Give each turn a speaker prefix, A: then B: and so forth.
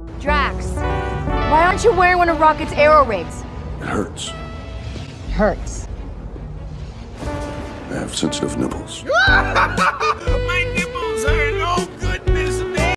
A: Drax, why aren't you wearing one of Rocket's arrow rings?
B: It hurts.
A: Hurts.
B: I have sensitive nipples.